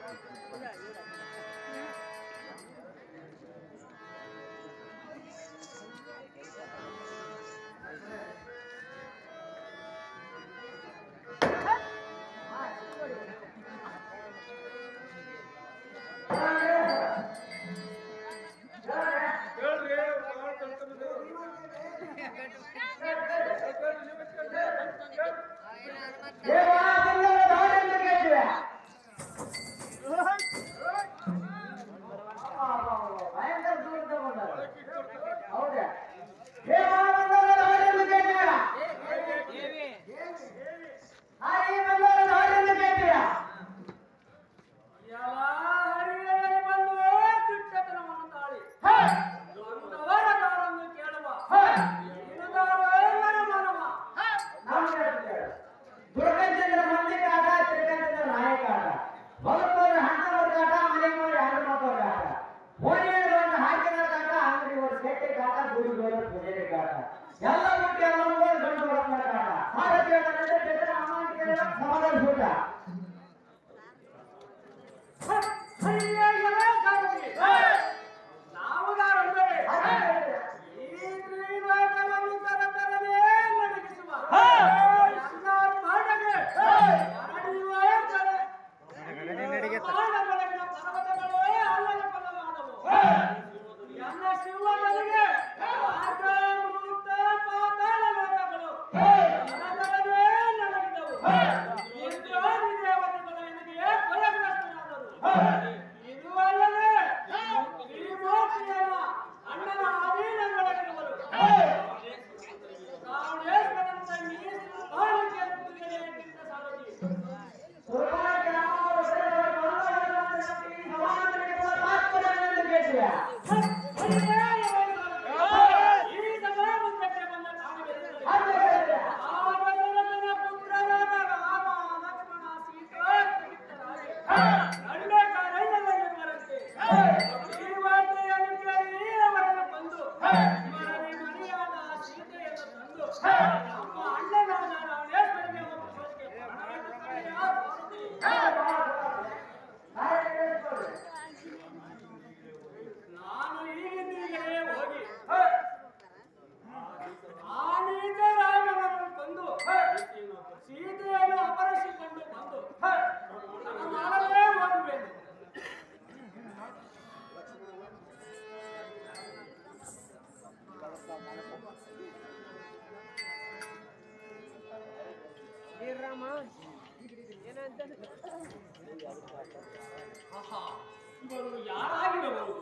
ಇವರು ಯಾರಾಗಿರಬಹುದು?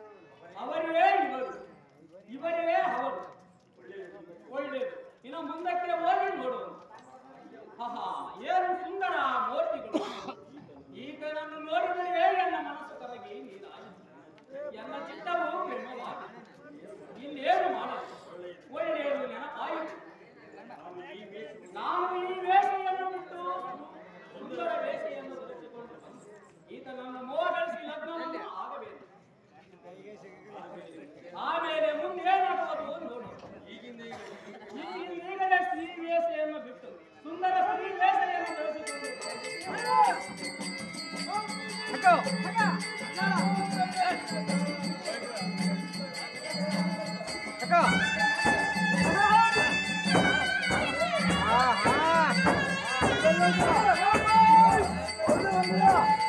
ಅವರೇ ಇವರು, ಇವರೇ ಅವರು. ಒಳ್ಳೆಯದು, ಇನ್ನು ಮುಂದಕ್ಕೆ ಹೋಗಿ ನೋಡೋಣ. ಏನು ಸುಂದರ ಮೂರ್ತಿಗಳು! ಈಗ ನಾನು ನೋಡಿದರೆ ನನ್ನ ಮನಸ್ಸು ಕರಗಿ ನೀರಾಯಿತು, ಎಲ್ಲ ಚಿತ್ತವು ಪ್ರೇಮವಾಗಿದೆ. ಇನ್ನೇನು ಮಾಡಲು ಒಳ್ಳೆಯದು ನೆನಪಾಯಿತು. ನಾನು ಈ ವೇಷೆಯನ್ನು ಬಿಟ್ಟು ಸುಂದರ ವೇಷೆಯನ್ನು ಧರಿಸಿಕೊಂಡು ಈತ ನನ್ನ ಮೋಹಗಳಿಸಿ ಲಗ್ನವನ್ನು ಆಗಬೇಕು. ಆಮೇಲೆ ಮುಂದೇನಾಗುವುದು ನೋಡಿ. ಈಗಲೇ ಸ್ತ್ರೀ ವೇಷೆಯನ್ನು ಬಿಟ್ಟು ಸುಂದರ ಸ್ತ್ರೀ ವೇಷೆಯನ್ನು ಧರಿಸಿಕೊಂಡು Ah!